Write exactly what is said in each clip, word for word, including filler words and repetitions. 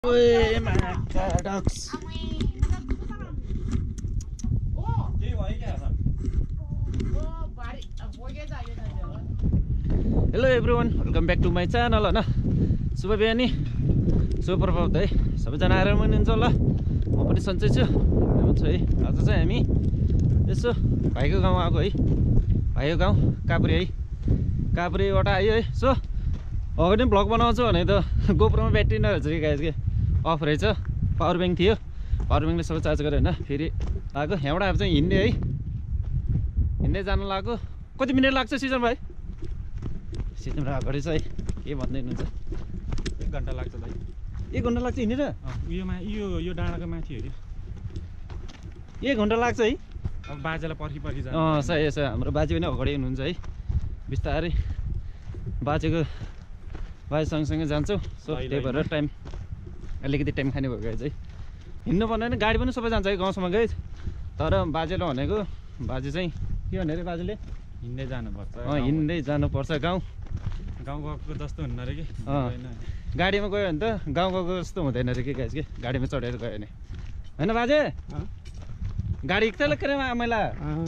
Oi, Macadox. Hello everyone, welcome back to my channel. हैन शुभ बिहान नि शुभ प्रभात है सबैजना आएर हुनुहुन्छ होला म पनि सन्चै छु हुन्छ है आज चाहिँ हामी यसो भाइको गाउँ आएको है भाइको गाउँ काभ्रे है काभ्रेबाट आयो है सो अगाडि पनि भ्लग बनाउँछु भने त गोप्रोमा ब्याट्री नरहेछ कि गाइस के अफ रहेछ पावर ब्याङ्क थियो पावर ब्याङ्कले सबै चार्ज गरेँ होइन फेरि आएको यहाँबाट अब चाहिँ हिँड्ने है हिँड्दै जानु लाग्यो कति मिनट लाग्छ सिजन भाइ सिजन अगाडि चाहिँ के भन्दै हुनुहुन्छ एक घन्टा लाग्छ भाइ एक घन्टा लाग्छ हिँडेर उयोमा यो यो डाँडाको माथि हेऱ्यो एक घन्टा लाग्छ है अब बाजेलाई पर्खी पर्खी जान्छ अँ सही छ हाम्रो बाजे पनि अगाडि हुनुहुन्छ है बिस्तारै बाजेको बाजे सँगसँगै जान्छौँ सो त्यही भएर टाइम अलिकति टाइम खाने भयो चाहिँ हिँड्नु पर्ने होइन गाडी पनि सबै जान्छ है गाउँसम्म गए तर बाजेले भनेको बाजे चाहिँ के भने अरे बाजेले हिँड्दै जानुपर्छ अँ हिँड्दै जानुपर्छ गाउँ गाउँ गएको जस्तो हुन्न अरे कि अँ गाडीमा गयो भने त गाउँ गएको जस्तो हुँदैन अरे कि गाइस के गाडीमा चढेर गयो भने होइन बाजे गाडी तल करेमा आमेला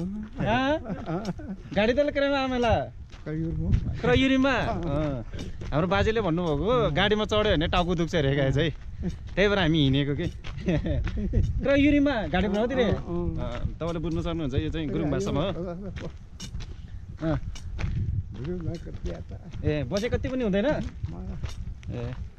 गाडी तल करेमा आमेला क्रयुरीमा हाम्रो बाजेले भन्नुभएको गाडीमा चढ्यो भने टाउको दुख्छ अरे गाइस है त्यही भएर हामी हिँडेको कि क्रयुरीमा गाडी बनाउँदै रे तपाईँले बुझ्नु सक्नुहुन्छ यो चाहिँ गुरुङ भाषामा हो ए बजे कति पनि हुँदैन ए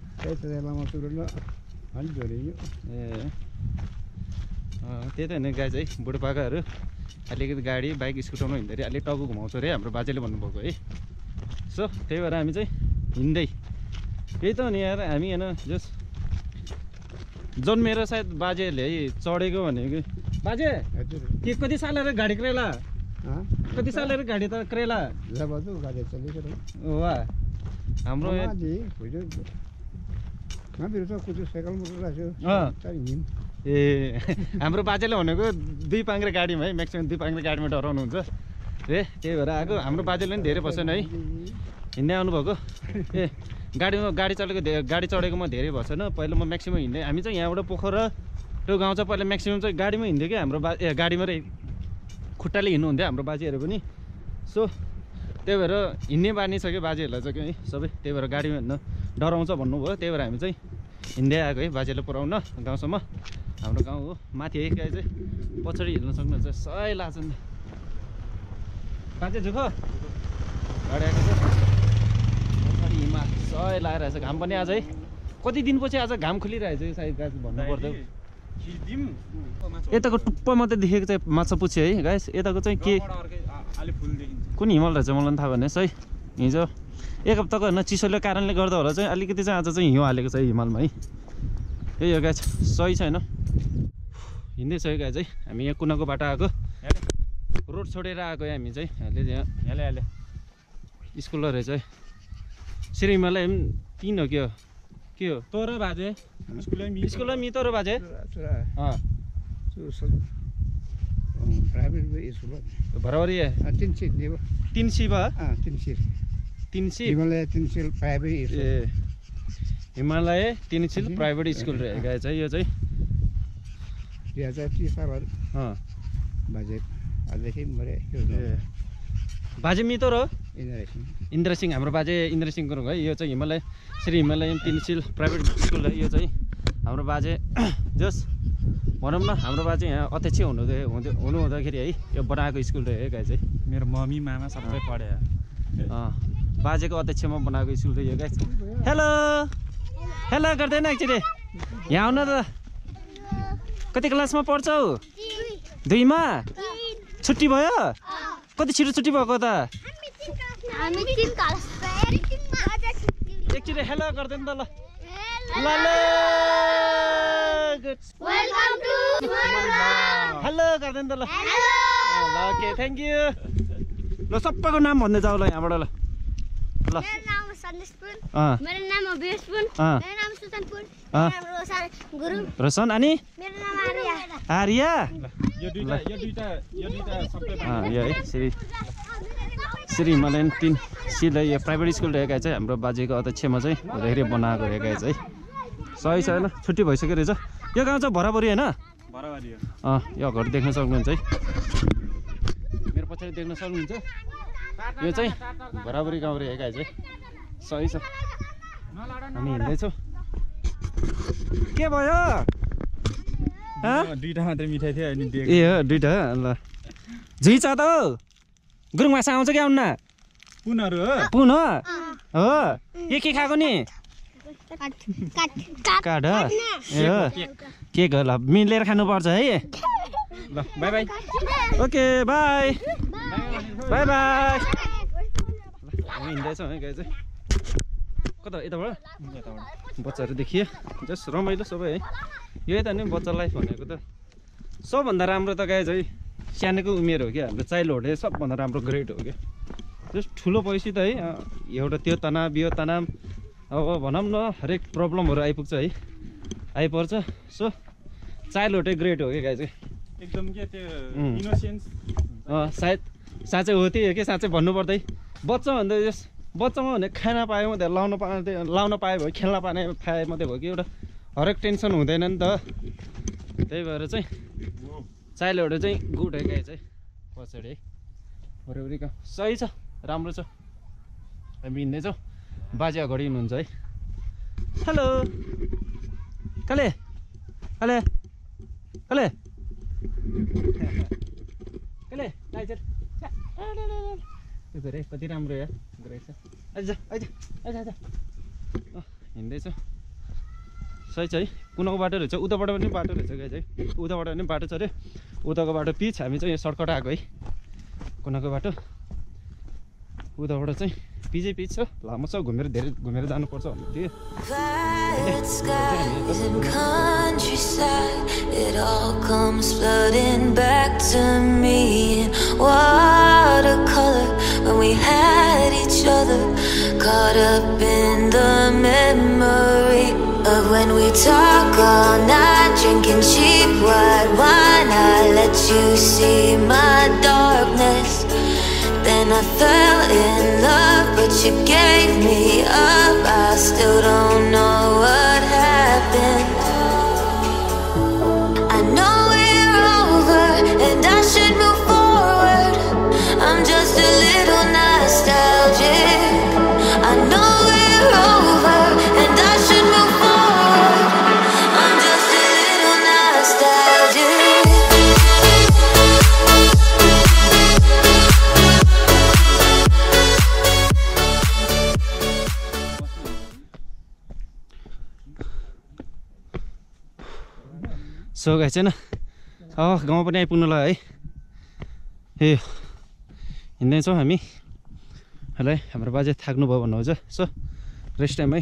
ए त्यही त होइन गाइस है बुढोपाकाहरू अलिकति गाडी बाइक स्कुटरमा हिँड्दाखेरि अलिक टाउको घुमाउँछ अरे हाम्रो बाजेले भन्नुभएको है सो त्यही भएर हामी चाहिँ हिँड्दै त्यही त हो नि यार हामी होइन जस जन्मेर सायद बाजेहरूले है चढेको भनेको बाजे के कति साल अरे गाडी क्रेला कति साल अरे गाडी त क्रेला वा हाम्रो ए हाम्रो बाजेले भनेको दुई पाङ्ग्रे गाडीमा है म्याक्सिमम् दुई पाङ्ग्रे गाडीमा डराउनुहुन्छ ए त्यही भएर आएको हाम्रो बाजेले पनि धेरै बसेन है हिँड्दै आउनुभएको ए गाडीमा गाडी चढेको गाडी चढेको म धेरै भएको छैन पहिला म म्याक्सिमम् हिँड्दै हामी चाहिँ यहाँबाट पोखरा त्यो गाउँ चाहिँ पहिला म्याक्सिमम् चाहिँ गाडीमा हिँड्थ्यो कि हाम्रो बा ए गाडीमा खुट्टाले हिँड्नुहुन्थ्यो हाम्रो बाजेहरू पनि सो त्यही भएर हिँड्ने बानी छ कि बाजेहरूलाई चाहिँ है सबै त्यही भएर गाडीमा हिँड्न डराउँछ भन्नुभयो त्यही भएर हामी चाहिँ हिँड्दै आएको है बाजेले पुऱ्याउन गाउँसम्म हाम्रो गाउँ हो माथि है गाई चाहिँ पछाडि हिँड्न सक्नुहुन्छ सय लाग्छ नि बाजे झुक गाडी आएको छ पछाडि हिमा सय लगाइरहेछ घाम पनि आज है कति दिनपछि आज घाम खुलिरहेछ सायद गाई भन्नु पर्दा यताको टुप्प मात्रै देखेको चाहिँ माछा पुछ्यो है गाइस यताको चाहिँ के कुन हिमाल रहेछ मलाई पनि थाहा भएन है हिजो एक हप्ताको होइन चिसोले कारणले गर्दा होला चाहिँ अलिकति चाहिँ आज चाहिँ हिउँ हालेको छ हिमालमा है यही हो गाइस सही छैन हिँड्दै छ गाइस है हामी यहाँ कुनाको बाटो आएको रोड छोडेर आएको हामी चाहिँ अहिले यहाँ यहाँले हाले स्कुल रहेछ है श्री हिमालय पनि तिन हो के हो के हो तोर बाजे स्कुलमा मि तोर बाजे बराबरी है तीन सीट तीन सी बा तीन सीट तीन सी हिमालय तीन सीट प्राइवेट ए हिमालय तीन सीट प्राइवेट स्कुल रहेको चाहिँ यो चाहिँ दुई हजार तिस साल बजेट अझै मरे बाजे मितो र इन्द्र सिंह इन्द्र सिंह हाम्रो बाजे इन्द्र सिंह गुरुङ है यो चाहिँ हिमालय श्री हिमालय तीन सील प्राइभेट स्कुल है यो चाहिँ हाम्रो बाजे जस भनौँ न हाम्रो बाजे यहाँ अध्यक्ष हुनु हुँदै हुनु हुँदाखेरि है यो बनाएको स्कुल रह्यो गाई चाहिँ मेरो मम्मी मामा सबै पढे बाजेको अध्यक्षमा बनाएको स्कुल रह्यो गाई हेलो हेलो गर्दैन एकचोटि यहाँ आउन त कति क्लासमा पढ्छौ दुईमा छुट्टी भयो कति छिटो छुट्टी भएको त एकचोटि हेलो गर्दैन त ल ल हेलो गर्दैन त ल ल ओके थ्याङ्क यू ल सबैको नाम भन्दै जाऊ ल यहाँबाट ल ल मेरो नाम सन्देश पुन अँ मेरो नाम अभिष पुन अँ मेरो नाम सुसन पुन अँ मेरो नाम रोशन गुरुङ रोशन अनि मेरो नाम आर्या आर्या यो दुईटा यो दुईटा यो दुईटा सबै अँ यो है श्री श्री हिमालयन तीन सिल यो प्राइभेट स्कुल रहेका चाहिँ हाम्रो बाजेको अध्यक्षमा चाहिँ धेरै बनाएको रहेका चाहिँ सही छ होइन छुट्टी भइसक्यो रहेछ यो गाउँ चाहिँ भराभरी होइन बराबरी हो अँ यो घर देख्न सक्नुहुन्छ है मेरो पछाडि देख्न सक्नुहुन्छ यो चाहिँ भराभरी गाउँ रे गाई चाहिँ सही छ हामी हिँड्दैछौँ के भयो दुईटा मात्रै मिठाई थियो अनि ए हो दुइटा ल झुइछ त गुरुङ माछा आउँछ कि आउन्न पुनहरू हो पुन हो हो के के खाएको नि काठ हो ए हो केक हो ल मिलेर खानुपर्छ है ल bye bye okay bye bye bye हामी हिँड्दैछौँ है गाई चाहिँ कता यताबाट बच्चाहरू देखियो जस्ट रमाइलो सबै है यही त नि बच्चा लाइफ भनेको त सबभन्दा राम्रो त गाई चाहिँ सानोको उमेर हो क्या हाम्रो चाइल्डहुड सबभन्दा राम्रो ग्रेट हो क्या जस्ट ठुलो पैसा त है एउटा त्यो तनाव यो तनाव अब भनौँ न हरेक प्रब्लमहरू आइपुग्छ है आइपर्छ सो चाइल्डहुडै ग्रेट हो क्या गाई चाहिँ एकदम के त्यो इनोसेन्स सायद साँच्चै हो त्यही हो कि साँच्चै भन्नुपर्दै बच्चा भन्दा यस बच्चामा भने खाना पायो मात्रै लाउन पाए लाउन पायो भयो खेल्न पाए पाए मात्रै भयो कि एउटा हरेक टेन्सन हुँदैन नि त त्यही भएर चाहिँ चाइल्डहुड चाहिँ गुड है गाई चाहिँ पछाडि है वरिपरि कहाँ सही छ राम्रो छ हामी हिँड्दैछौँ बाजे अगाडि हुनुहुन्छ है हेलो कले कले कले कले लाइजर हेरे कति राम्रो या रहेछ आइज आइज आइज आइज हिँड्दैछ सही छ है कुनाको बाटो रहेछ उताबाट पनि बाटो रहेछ गाई चाहिँ उताबाट पनि बाटो छ अरे उताको बाटो पिच हामी चाहिँ यो सर्टकट आएको है कुनाको बाटो उताबाट चाहिँ पिचै पिच छ लामो छ घुमेर धेरै घुमेर जानुपर्छ भन्दै थियो when we had each other, caught up in the memory of when we talk all night, drinking cheap white wine. I let you see my darkness, then I fell in love, but you gave me up. I still don't know what happened. I know we're over and I should move forward. I'm just a little nostalgic. I know we're over and I should move forward. I'm just a little nostalgic. So guys चाहिँ न अब गाउँ पनि आइपुग्नु ल है ए हिँड्दैछौँ हामी hello है हाम्रो बाजे थाक्नुभयो भन्नुहुन्छ सो रेस्ट टाइम है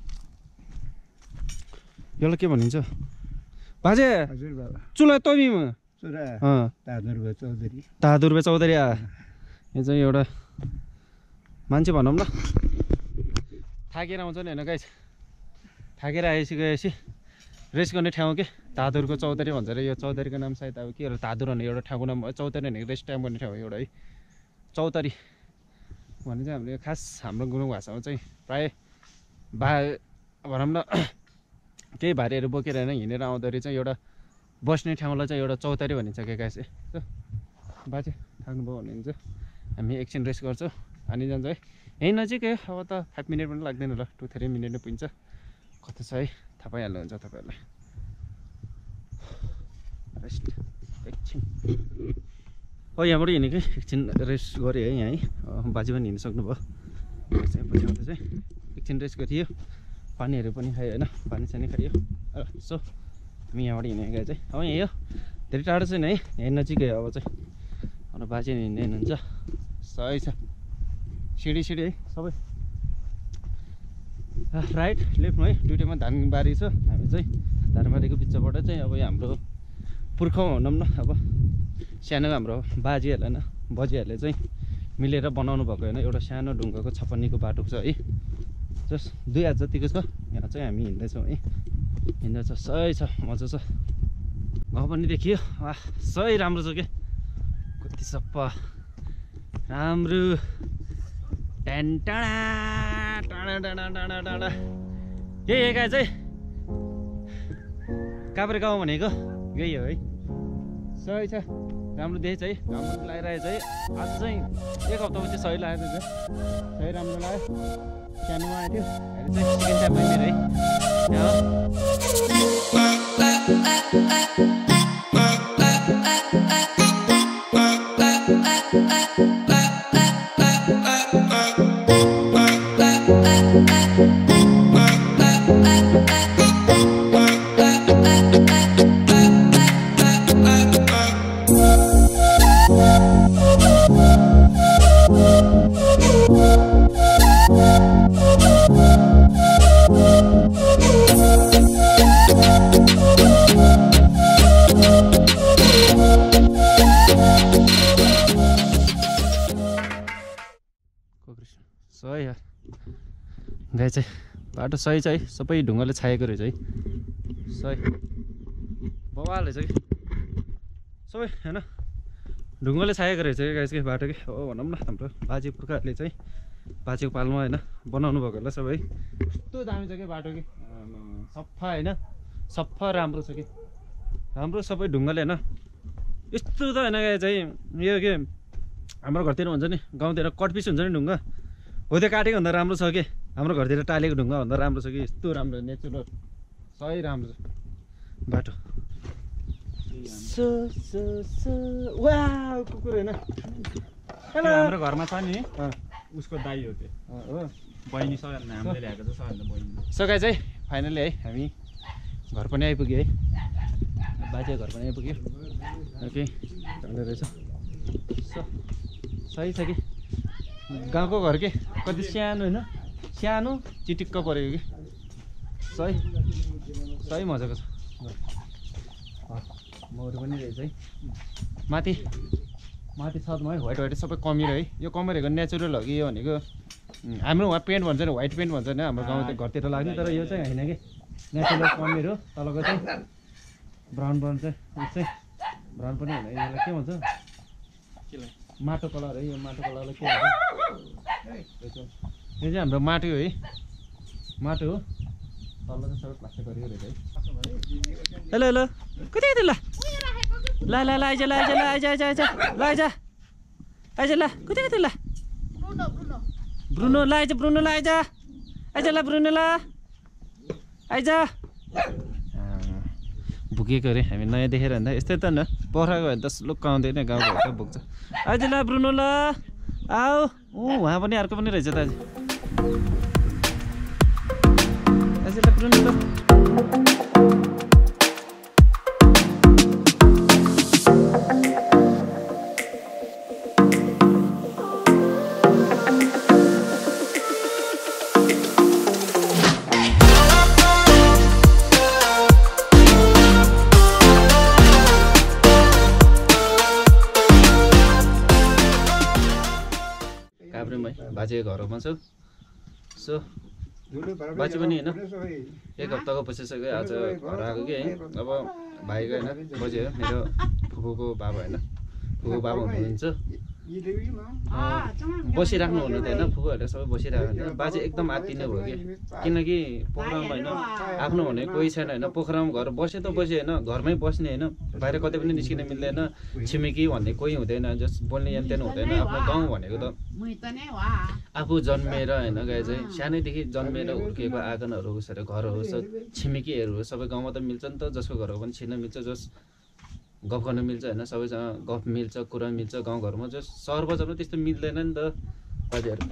यसलाई के भनिन्छ बाजे हजुर बाबा चुला तमीमा चुरा अँ तादुर्बे चौधरी तादुर्बे चौधरी आ यो चाहिँ एउटा मान्छे भनौँ न थाकेर आउँछ नि होइन गाई थाकेर आइसकेपछि रेस्ट गर्ने ठाउँ के धादुरको चौधरी भन्छ अरे यो चौधरीको नाम सायद अब के हो धादुर भन्ने एउटा ठाउँको नाम भयो चौधरी भनेको रेस्ट टाइम गर्ने ठाउँ एउटा है चौधरी भने चाहिँ हामीले खास हाम्रो गुरुङ भाषामा चाहिँ प्रायः बा भनौँ न केही भारीहरू बोकेर होइन हिँडेर आउँदाखेरि चाहिँ एउटा बस्ने ठाउँलाई चाहिँ एउटा चौतारी भनिन्छ के गाई चाहिँ बाजे थाक्नुभयो भन्नुहुन्छ हामी एकछिन रेस्ट गर्छौँ अनि जान्छ है यहीँ नजिकै अब त फाइभ मिनट पनि लाग्दैन ल टु थ्री मिनट नै पुग्छ कता छ है थाहा पाइहाल्नुहुन्छ तपाईँहरूलाई रेस्ट एकछिन हो यहाँबाट हिँडेकै एकछिन रेस्ट गरेँ है यहाँ है बाजे पनि हिँड्नु सक्नुभयो चाहिँ पछि आउँदा चाहिँ एकछिन रेस्ट गरियो पानीहरू पनि खायो होइन पानी सानी खायो सो हामी यहाँबाट हिँडेको चाहिँ अब यहीँ हो धेरै टाढो छैन है यहीँ नजिकै अब चाहिँ अब बाजे हिँड्दै हिँड्नुहुन्छ सही छ सिँढी सिँढी है सबै राइट लेफ्टमा है दुइटैमा धानबारी छ हामी चाहिँ धानबारीको बिचबाट चाहिँ अब यहाँ हाम्रो पुर्खौँ भनौँ न अब सानो हाम्रो बाजेहरूले होइन बजेहरूले चाहिँ मिलेर बनाउनु भएको होइन एउटा सानो ढुङ्गाको छपन्नीको बाटो छ है जस्ट दुई हात जतिको छ यहाँ चाहिँ हामी हिँड्दैछौँ है हिँड्दैछ सही छ मजा छ गाउँ पनि देखियो वाह सही राम्रो छ क्या कति सप्पा राम्रो टाढा टाढा टाढा टाढा टाढा यही एका चाहिँ काभ्रे गाउँ भनेको यही हो है सही छ राम्रो देखेछ है घाम पनि लगाइरहेछ है आज चाहिँ एक हप्तापछि सही लागेको छ सही राम्रो लाग्यो सानोमा आएको थियो अहिले चाहिँ सेकेन्ड टाइम मेरो है यहाँ सही हो गाई चाहिँ बाटो सही छ है सबै ढुङ्गाले छाएको रहेछ है सही बवाल रहेछ कि सबै होइन ढुङ्गाले छाएको रहेछ कि गाई चाहिँ बाटो कि हो भनौँ न हाम्रो बाजे पुर्खाहरूले चाहिँ बाजेको पालमा होइन बनाउनु भएको होला सबै यस्तो दामी छ कि बाटो कि सफा होइन सफा राम्रो छ कि राम्रो सबै ढुङ्गाले होइन यस्तो त होइन गाई चाहिँ यो के हाम्रो घरतिर हुन्छ नि गाउँतिर कटपिस हुन्छ नि ढुङ्गा हो त्यो काटेको भन्दा राम्रो छ कि हाम्रो घरतिर टालेको ढुङ्गा भन्दा राम्रो छ कि यस्तो राम्रो नेचुरल सही राम्रो छ बाटो वा कुकुर होइन हाम्रो घरमा छ नि उसको दाइ हो त्यो हो बहिनी सबैभन्दा हामीले ल्याएको छ सबैभन्दा बहिनी सकाइ चाहिँ फाइनली है हामी घर पनि आइपुग्यो है बाजे घर पनि आइपुग्यो ओके राम्रो रहेछ सही छ कि गाउँको घर के कति सानो होइन सानो चिटिक्क परेको कि सही सही मजाको छ मौरी पनि रहेछ है माथि माथि छतमा है व्हाइट व्हाइट सबै कमिर है यो कमिरहेको नेचुरल हो कि यो भनेको हाम्रो वहाँ पेन्ट भन्छ नि व्हाइट पेन्ट भन्छ नि हाम्रो गाउँ घरतिर लाग्ने तर यो चाहिँ होइन कि नेचुरल कमिर हो तलको चाहिँ ब्राउन ब्राउन चाहिँ उस चाहिँ ब्राउन पनि होइन यसलाई के भन्छ माटो कलर है यो माटो कलरलाई के भन्छ यो चाहिँ हाम्रो माटो हो है माटो हो तल चाहिँ सबै प्लास्टिक गरेको रहेछ है हेलो हेलो कति कति ल ल ल ल आइज ल आइज ल आइज आइज आइज ल आइज आइज ल कति कति ल ब्रुनो ल आइज ब्रुनो ल आइज आइज ल ब्रुनो ल आइज भुकेको अरे हामी नयाँ देखेर भन्दा यस्तै त न पखराको भए त लुक्क आउँदैन गाउँको भएर भुक्छ आइज ल ब्रुनो ल आऊ ऊ उहाँ पनि अर्को पनि रहेछ दाजु आइज ल ब्रुनो ल बाजेको घरमा छु सो बाजे पनि होइन एक हप्ताको बसिसक्यो आज घर आएको कि है अब भाइको होइन बजे हो मेरो फुपूको बाबा होइन फुपू बाबा हुनुहुन्छ बसिराख्नु हुनु त होइन फुपूहरूले सबै बसिरहेको हुन्छ बाजे एकदम आत्तिने भयो कि किनकि पोखरामा होइन आफ्नो भने कोही छैन होइन पोखरामा घर बसे त बसे होइन घरमै बस्ने होइन बाहिर कतै पनि निस्किन मिल्दैन छिमेकी भन्ने कोही हुँदैन जस बोल्ने यान त्यान हुँदैन आफ्नो गाउँ भनेको त आफू जन्मेर होइन गाई चाहिँ सानैदेखि जन्मेर हुर्किएको आँगनहरू होस् अरे घर होस् छिमेकीहरू होस् सबै गाउँमा त मिल्छ नि त जसको घरको पनि छिर्न मिल्छ जस गफ गर्न मिल्छ होइन सबैसँग गफ मिल्छ कुरा मिल्छ गाउँघरमा जस सहर बजारमा त्यस्तो मिल्दैन नि त बाजेहरू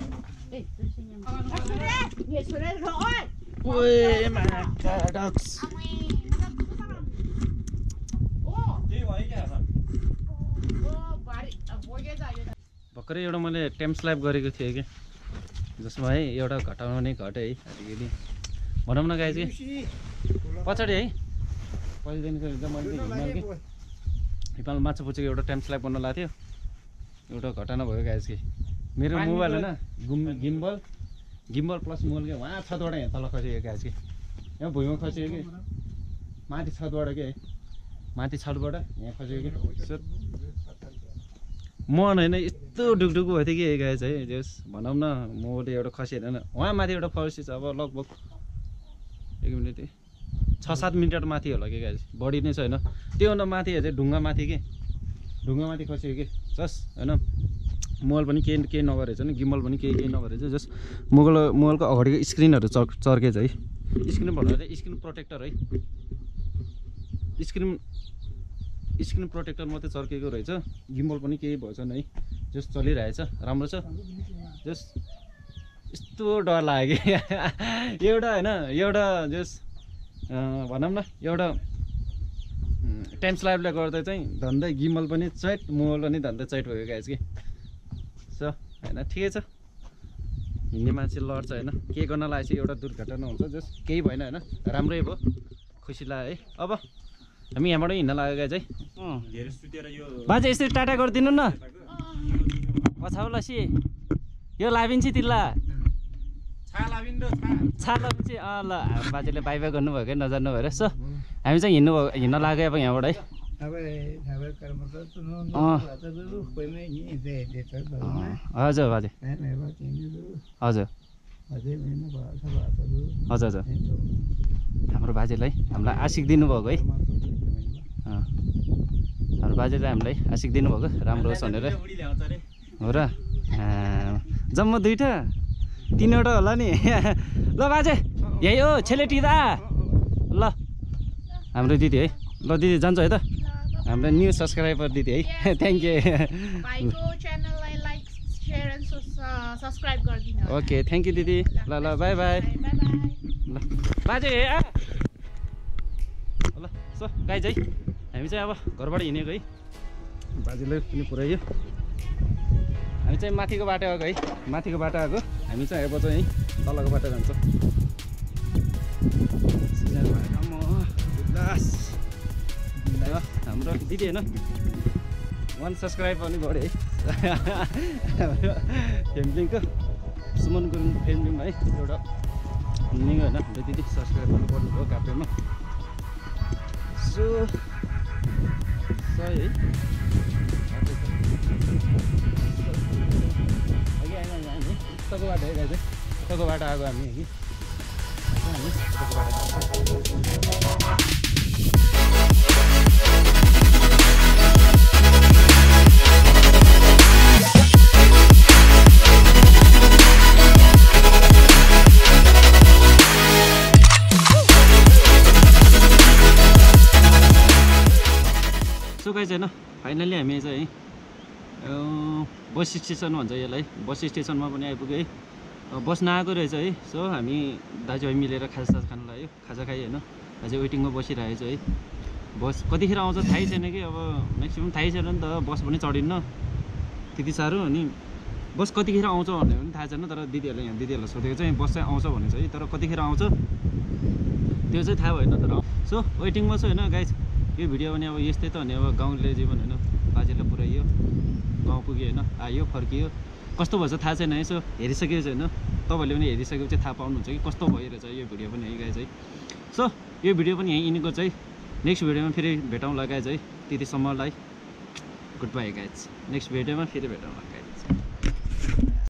भर्खरै एउटा मैले टेम्प स्ल्याप गरेको थिएँ कि जसमा है एउटा घटाउने घटे है अलिकति भनौँ न गाई चाहिँ पछाडि है पहिलेदेखिको मैले हिमाल कि हिमाल माछा पुछेको एउटा टाइम स्ल्याप गर्न लाएको थियो एउटा घटना भयो गाइस कि मेरो मोबाइल होइन गुम गिम्बल गिम्बल प्लस मोबाइल कि वहाँ छतबाट यहाँ तल खसेको गाइस कि यहाँ भुइँमा खसेको कि माथि छतबाट के माथि छतबाट यहाँ खसेको कि सो मन होइन यस्तो ढुकढुक भएको थियो कि गाइस है जस भनौँ न मोबाइल एउटा खसेर होइन वहाँ माथि एउटा फर्सी छ अब लगभग एक मिनट छ सात मिटर माथि होला कि गाइज, बढी नै छैन। त्योभन्दा माथि चाहिँ ढुङ्गा माथि के ढुङ्गा माथि खसेको कि जस होइन। मोबाइल पनि केही केही नगरेछ नि, गिम्बल पनि केही केही नगरेछ। जस मोबाइल मोबाइलको अगाडिको स्क्रिनहरू चर् चर्केछ है। स्क्रिन भन्नु चाहिँ स्क्रिन प्रोटेक्टर है, स्क्रिन स्क्रिन प्रोटेक्टर मात्रै चर्केको रहेछ। गिम्बल पनि केही भएछन् है। जस चलिरहेछ, राम्रो छ। जस यस्तो डर लाग्यो कि एउटा होइन, एउटा जस भनौँ न एउटा टाइम स्ल्याबले गर्दा चाहिँ धन्दै गिम्बल पनि चैट, मोबाइल पनि धन्दै चैट भयो गाइज कि। सो होइन ठिकै छ, हिँड्ने मान्छे लड्छ होइन, के गर्न लागेपछि एउटा दुर्घटना हुन्छ। जस केही भएन होइन, राम्रै भयो, खुसी लाग्यो है। अब हामी यहाँबाट हिँड्न लाग्यो गाइज है। बाजे यसरी टाटा गरिदिनु न पछाउलासी यो लाभिन्छ तिल्ला छा लाभिन्छ। अँ ल बाजेले बाई बाई गर्नुभयो कि नजान्नु भएर। सो हामी चाहिँ हिँड्नु भयो, हिँड्न लाग्यो अब यहाँबाट है। हजुर बाजे, हजुर हजुर हजुर हाम्रो बाजेलाई हामीलाई आशिक दिनुभएको है। हाम्रो बाजेले हामीलाई आशिक दिनुभएको, राम्रो होस् भनेर हो र। जम्मा दुईवटा तिनवटा होला नि। ल बाजे यही हो छेलेटी दा। ल हाम्रो दिदी है। ल दिदी जान्छ है त, हाम्रो न्यू सब्सक्राइबर दिदी है। Thank you. Okay thank you दिदी। ल ल बाई बाई। ल बाजे आ ल। सो गाइज है, हामी चाहिँ अब घरबाट हिँडेको है। बाजेले पनि पुऱ्यायो। हामी चाहिँ माथिको बाटो आएको है, माथिको बाटो आएको। हामी चाहिँ अब चाहिँ तलको बाटो जान्छ। हाम्रो दिदी होइन वान सब्सक्राइब पनि बढ्यो है। हाम्रो फ्यामिलीको सुमन गुरुङ फ्यामिलीमा है एउटा लिङ होइन, हाम्रो दिदी सब्सक्राइब पनि गर्नुभयो काप्रेमा। सो सही है। अघि आएन हामी उताको बाटो है गाइज, उताको बाटो आएको हामी अघि। हामी उताको बाटो सो गाइज होइन, फाइनली हामी चाहिँ बस स्टेसन भन्छ यसलाई, बस स्टेसनमा पनि आइपुग्यो है। बस नआएको रहेछ है। सो हामी दाजुभाइ मिलेर खाजा खान लाग्यो, खाजा खायो होइन। अझै वेटिङमा बसिरहेको छ है। बस कतिखेर आउँछ थाहै छैन कि, अब म्याक्सिमम् थाहै छैन नि त। बस पनि चढिन्न त्यति साह्रो, अनि बस कतिखेर आउँछ भन्ने पनि थाहा छैन। तर दिदीहरूले यहाँ दिदीहरूलाई सोधेको चाहिँ बस चाहिँ आउँछ भनेको छ है, तर कतिखेर आउँछ त्यो चाहिँ थाहा भएन। तर सो वेटिङमा छ होइन गाइज। यो भिडियो पनि अब यस्तै त भने अब गाउँले जीवन होइन, बाजेले पुऱ्याइयो, गाउँ पुग्यो होइन, आयो फर्कियो। कस्तो भएछ थाहा छैन है। सो हेरिसकेको छैन, तपाईँहरूले पनि हेरिसकेपछि थाहा पाउनुहुन्छ कि कस्तो भयो रहेछ यो भिडियो पनि है गाइज है। सो यो भिडियो पनि यहीँ यिनीको चाहिँ नेक्स्ट भिडियोमा फेरि भेटौँला गाइज है। त्यतिसम्मलाई गुड बाई गाइज। नेक्स्ट भिडियोमा फेरि भेटौँला गाइज।